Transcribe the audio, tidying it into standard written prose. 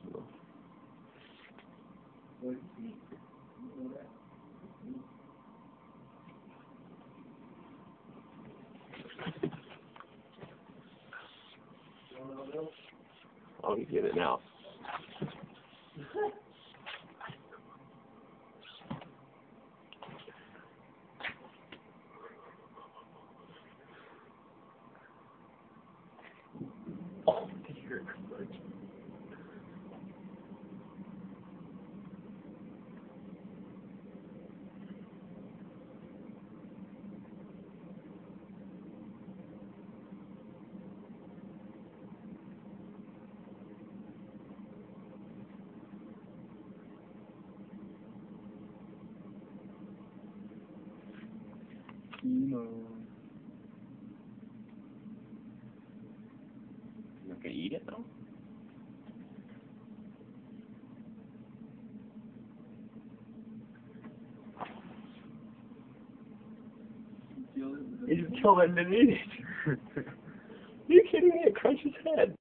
So. Oh, he's getting it now. Oh, dear. Kimo. You not gonna eat it though? He's killing to eat it. Are you kidding me? It crunches his head.